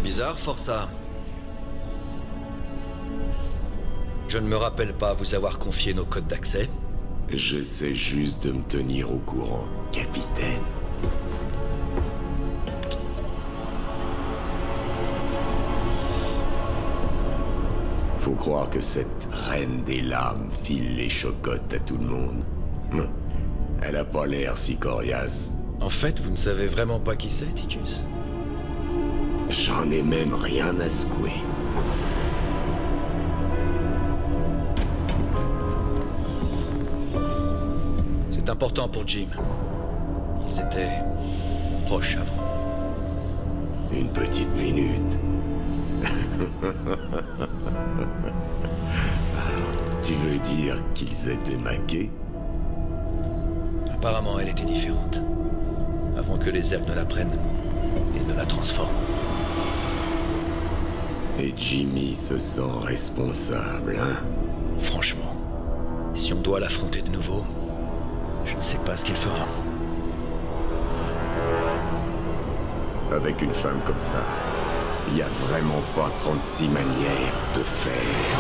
C'est bizarre, Força. Je ne me rappelle pas vous avoir confié nos codes d'accès. J'essaie juste de me tenir au courant, capitaine. Faut croire que cette reine des lames file les chocottes à tout le monde. Elle a pas l'air si coriace. En fait, vous ne savez vraiment pas qui c'est, Ticus? J'en ai même rien à secouer. C'est important pour Jim. Ils étaient proches avant. Une petite minute. Tu veux dire qu'ils étaient maqués? Apparemment, elle était différente. Avant que les Zerg ne la prennent et ne la transforment. Et Jimmy se sent responsable, hein? Franchement, si on doit l'affronter de nouveau, je ne sais pas ce qu'il fera. Avec une femme comme ça, il n'y a vraiment pas 36 manières de faire.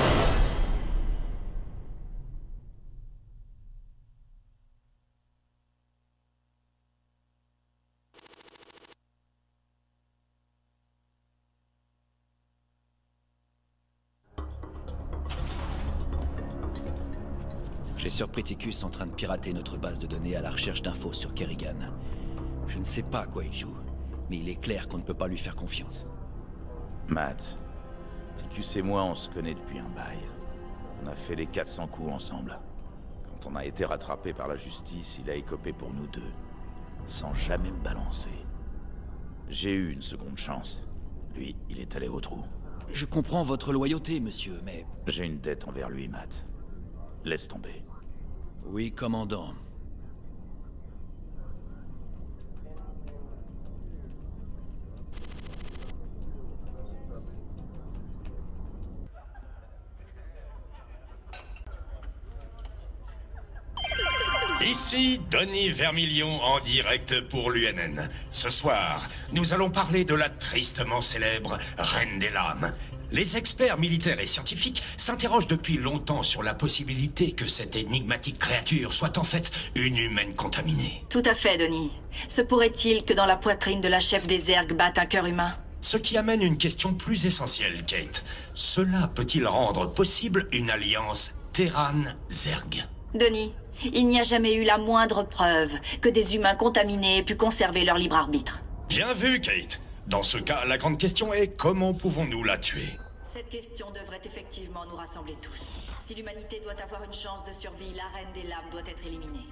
J'ai surpris Ticus en train de pirater notre base de données à la recherche d'infos sur Kerrigan. Je ne sais pas à quoi il joue, mais il est clair qu'on ne peut pas lui faire confiance. Matt, Ticus et moi, on se connaît depuis un bail. On a fait les 400 coups ensemble. Quand on a été rattrapé par la justice, il a écopé pour nous deux, sans jamais me balancer. J'ai eu une seconde chance. Lui, il est allé au trou. Je comprends votre loyauté, monsieur, mais... J'ai une dette envers lui, Matt. Laisse tomber. Oui, commandant. Ici, Denis Vermilion en direct pour l'UNN. Ce soir, nous allons parler de la tristement célèbre Reine des Lames. Les experts militaires et scientifiques s'interrogent depuis longtemps sur la possibilité que cette énigmatique créature soit en fait une humaine contaminée. Tout à fait, Denis. Se pourrait-il que dans la poitrine de la chef des Zerg batte un cœur humain? Ce qui amène une question plus essentielle, Kate. Cela peut-il rendre possible une alliance Terran-Zerg? Denis, il n'y a jamais eu la moindre preuve que des humains contaminés aient pu conserver leur libre arbitre. Bien vu, Kate. Dans ce cas, la grande question est comment pouvons-nous la tuer? Cette question devrait effectivement nous rassembler tous. Si l'humanité doit avoir une chance de survie, la Reine des Lames doit être éliminée.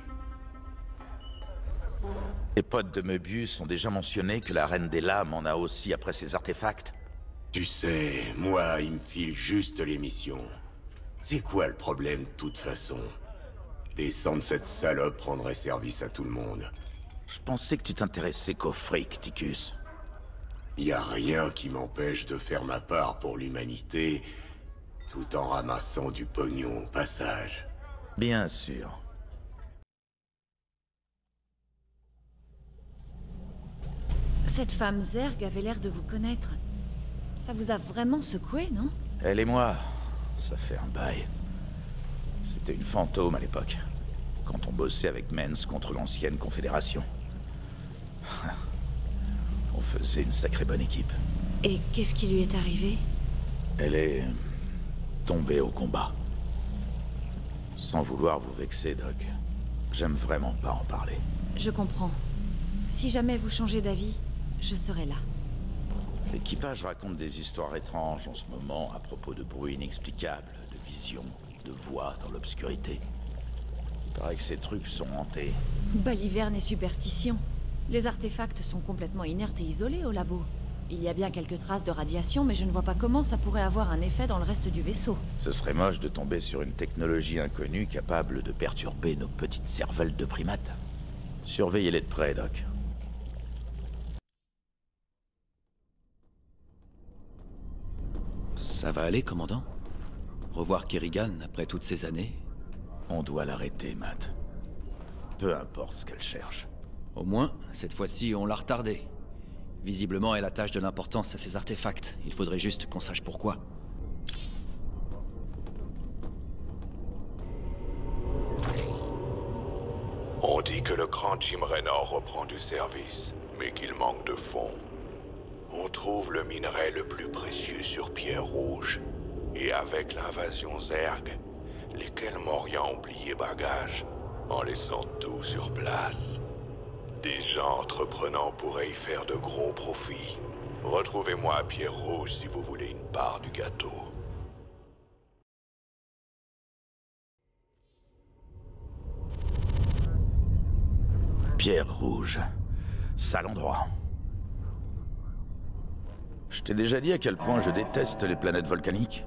Les potes de Möbius ont déjà mentionné que la Reine des Lames en a aussi après ses artefacts. Tu sais, moi, il me file juste les missions. C'est quoi le problème de toute façon? Descendre cette salope rendrait service à tout le monde. Je pensais que tu t'intéressais qu'au fric, Ticus. Y a rien qui m'empêche de faire ma part pour l'humanité, tout en ramassant du pognon au passage. Bien sûr. Cette femme Zerg avait l'air de vous connaître. Ça vous a vraiment secoué, non? Elle et moi, ça fait un bail. C'était une fantôme à l'époque, quand on bossait avec Mens contre l'ancienne Confédération. On faisait une sacrée bonne équipe. Et qu'est-ce qui lui est arrivé? Elle est tombée au combat. Sans vouloir vous vexer, Doc, j'aime vraiment pas en parler. Je comprends. Si jamais vous changez d'avis, je serai là. L'équipage raconte des histoires étranges en ce moment à propos de bruits inexplicables, de visions, de voix dans l'obscurité. Il paraît que ces trucs sont hantés. Baliverne et superstition. Les artefacts sont complètement inertes et isolés au labo. Il y a bien quelques traces de radiation, mais je ne vois pas comment ça pourrait avoir un effet dans le reste du vaisseau. Ce serait moche de tomber sur une technologie inconnue capable de perturber nos petites cervelles de primates. Surveillez-les de près, Doc. Ça va aller, commandant? Revoir Kerrigan après toutes ces années? On doit l'arrêter, Matt. Peu importe ce qu'elle cherche. Au moins, cette fois-ci, on l'a retardé. Visiblement, elle attache de l'importance à ces artefacts. Il faudrait juste qu'on sache pourquoi. On dit que le grand Jim Raynor reprend du service, mais qu'il manque de fonds. On trouve le minerai le plus précieux sur Pierre Rouge. Et avec l'invasion Zerg, les Kelmorians ont plié bagage, en laissant tout sur place. Des gens entreprenants pourraient y faire de gros profits. Retrouvez-moi à Pierre Rouge si vous voulez une part du gâteau. Pierre Rouge. Sale endroit. Je t'ai déjà dit à quel point je déteste les planètes volcaniques?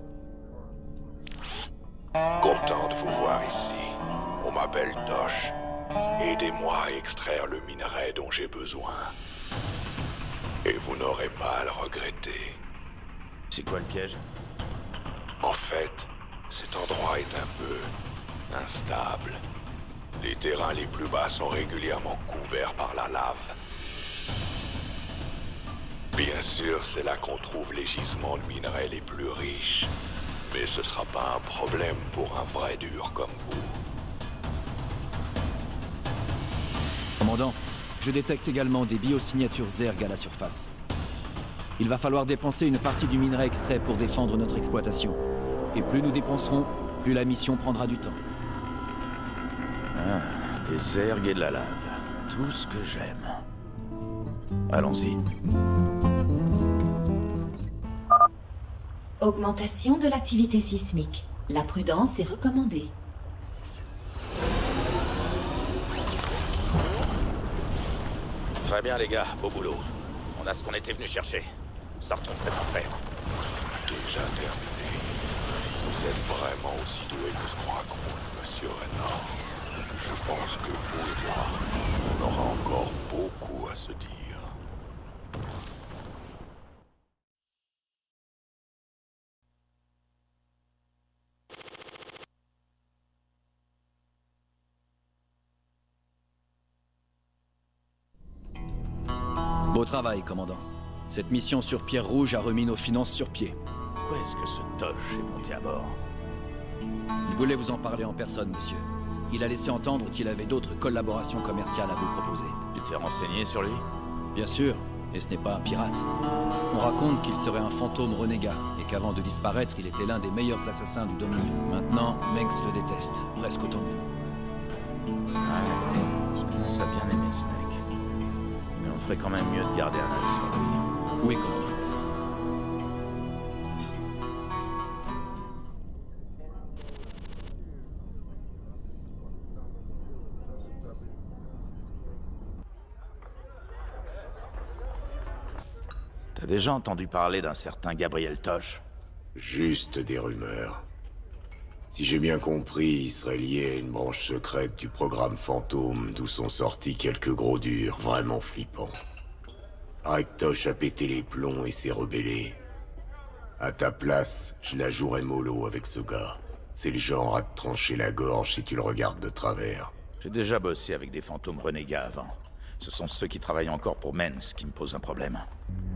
Content de vous voir ici. On m'appelle Tosh. Aidez-moi à extraire le minerai dont j'ai besoin. Et vous n'aurez pas à le regretter. C'est quoi le piège? En fait, cet endroit est un peu instable. Les terrains les plus bas sont régulièrement couverts par la lave. Bien sûr, c'est là qu'on trouve les gisements de minerais les plus riches. Mais ce sera pas un problème pour un vrai dur comme vous. Commandant, je détecte également des biosignatures Zerg à la surface. Il va falloir dépenser une partie du minerai extrait pour défendre notre exploitation. Et plus nous dépenserons, plus la mission prendra du temps. Ah, des Zerg et de la lave. Tout ce que j'aime. Allons-y. Augmentation de l'activité sismique. La prudence est recommandée. Très bien les gars, beau boulot. On a ce qu'on était venu chercher. Sortons de cette enfer. Déjà terminé. Vous êtes vraiment aussi doué que ce qu'on raconte, monsieur Raynor. Je pense que vous et moi, on aura encore beaucoup à se dire. Beau travail, commandant. Cette mission sur Pierre Rouge a remis nos finances sur pied. Pourquoi est-ce que ce Tosh est monté à bord? Il voulait vous en parler en personne, monsieur. Il a laissé entendre qu'il avait d'autres collaborations commerciales à vous proposer. Tu t'es renseigné sur lui? Bien sûr, et ce n'est pas un pirate. On raconte qu'il serait un fantôme renégat, et qu'avant de disparaître, il était l'un des meilleurs assassins du Dominion. Maintenant, Mengs le déteste, presque autant que vous. Ah, je commence à bien aimer ce mec. Mais on ferait quand même mieux de garder un œil sur lui. Oui, commandant. T'as déjà entendu parler d'un certain Gabriel Tosh? Juste des rumeurs. Si j'ai bien compris, il serait lié à une branche secrète du programme Fantôme, d'où sont sortis quelques gros durs vraiment flippants. Tosh a pété les plombs et s'est rebellé. À ta place, je la jouerais mollo avec ce gars. C'est le genre à te trancher la gorge si tu le regardes de travers. J'ai déjà bossé avec des fantômes renégats avant. Ce sont ceux qui travaillent encore pour Mengs qui me posent un problème.